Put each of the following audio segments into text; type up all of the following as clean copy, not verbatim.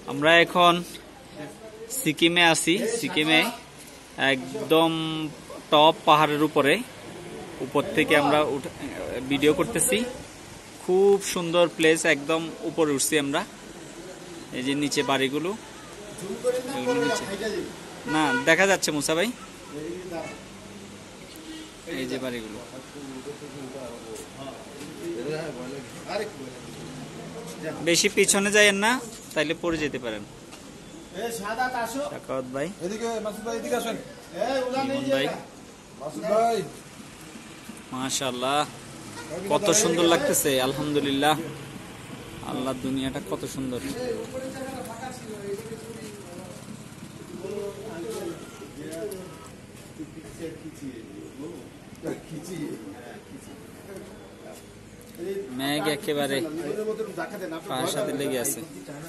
আমরা এখন সিকিমে আছি। সিকিমে একদম টপ পাহাড়ের উপর থেকে আমরা ভিডিও করতেছি। খুব সুন্দর প্লেস, একদম উপরে উঠছি আমরা। এই যে নিচে বাড়িগুলো, নিচে না দেখা যাচ্ছে মুসা ভাই, এই যে বাড়িগুলো। বেশি পিছনে যাইয়েন না, তাইলে পড়ে যেতে পারেন। শাকাওয়াত ভাই, ভাই মাশাআল্লাহ, কত সুন্দর লাগতেছে। আলহামদুলিল্লাহ, আল্লাহ দুনিয়াটা কত সুন্দর। মেঘ একেবারে পাহাড়ের সাথে লেগে আছে।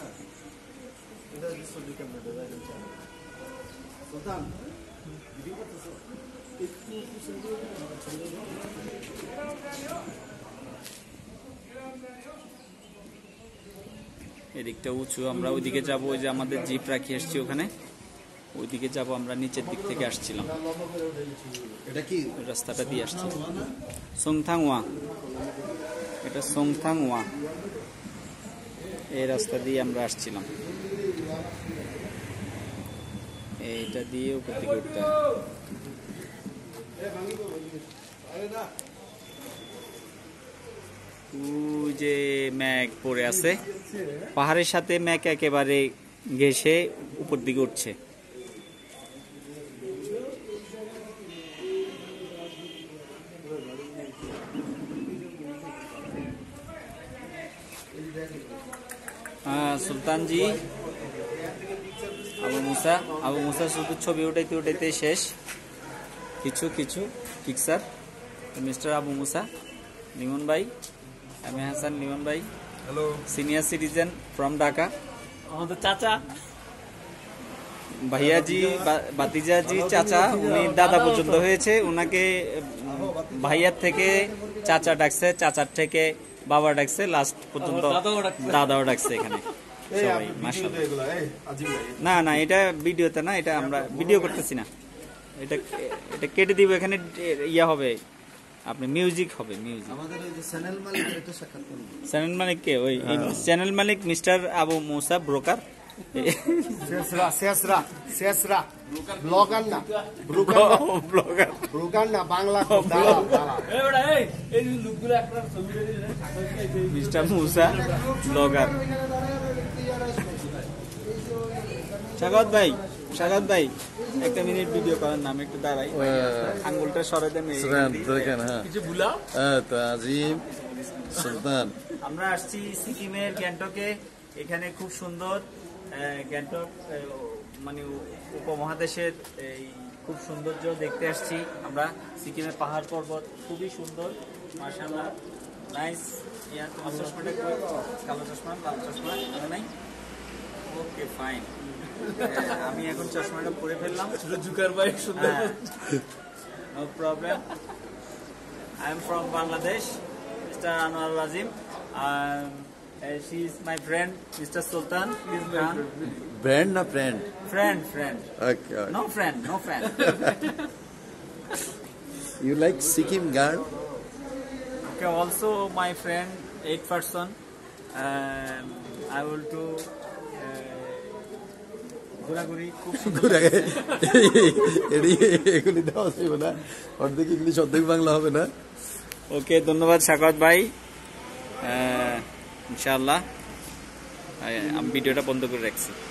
এদিকটা উঁচু, আমরা ওইদিকে যাবো। ওই যে আমাদের জিপ রাখি আসছি ওখানে, ওইদিকে যাবো আমরা। নিচের দিক থেকে আসছিলাম, এটা কি রাস্তাটা দিয়ে আসছি। সোংথাংওয়া, এটা সোংথাংওয়া, এই রাস্তা দিয়ে আমরা আসছিলাম। এইটা দিয়ে উপর দিকে উঠতে হয়। ওই যে মেঘ পড়ে আছে, পাহাড়ের সাথে মেঘ একেবারে ঘেঁষে উপর দিকে উঠছে। সুলতান জি, আবু মুসা শুধু ছবি উঠাইতে উঠাইতে শেষ। কিছু পিকচার। মিস্টার আবু মুসা, লিমন ভাই, আমি হাসান, লিমন ভাই, hello, senior citizen from Dhaka. আমাদের চাচা, ভাইয়াজি, বাতিজাজি, চাচা, উনি দাদা পর্যন্ত হয়েছে। উনাকে ভাইয়ার থেকে চাচা ডাকছে, চাচার থেকে বাবা ডাকছে, লাস্ট পর্যন্ত দাদাও ডাকছে এখানে সবাই। মাশাআল্লাহ। না না, এটা ভিডিওতে না, এটা আমরা ভিডিও করতেছি না, এটা কেটে দিব। এখানে ইয়া হবে, আপনি মিউজিক হবে, মিউজিক। আমাদের ওই যে চ্যানেল মালিক, এটা সাক্ষাৎ করুন। চ্যানেল মালিক কে? ওই চ্যানেল মালিক মিস্টার আবু মুসা, ব্রোকার। শেষরা ব্লগার না, ব্লগার না, বাংলা মিস্টার মুসা ব্লগার। শাকাওয়াত ভাই, একটা মিনিট ভিডিও করার নাম একটু দাঁড়াই, আঙ্গুলটা সরাই দেন। কিছু ভুলা তো আজিম সুলতান। আমরা আসছি সিকিমের গ্যাংটকে। এখানে খুব সুন্দর গ্যাংটক, মানে উপমহাদেশের এই খুব সৌন্দর্য দেখতে আসছি আমরা। সিকিমের পাহাড় পর্বত খুবই সুন্দর, মাশাআল্লাহ, নাইস। ইয়ার তোমার চশমাটা কই? কালো চশমা, লাল চশমা নাই? Okay fine. আমি এখন চশমাটা পরে ফেললাম। জুকার ভাই সুন্দর, no problem. I am from Bangladesh, mister Anwarul Azim. She is my friend, Mr. Sultan. Friend na friend? Friend. Okay. No friend. You like Sikkim girl? Okay, also my friend, 8 person. I will do ঘোরাঘুরি খুব সুন্দর। এগুলি দেওয়া যাবে না, অর্ধেক English অর্ধেক বাংলা হবে না। ওকে, ধন্যবাদ শাকাওয়াত ভাই। ইনশাআল্লাহ আমি ভিডিওটা বন্ধ করে রাখছি।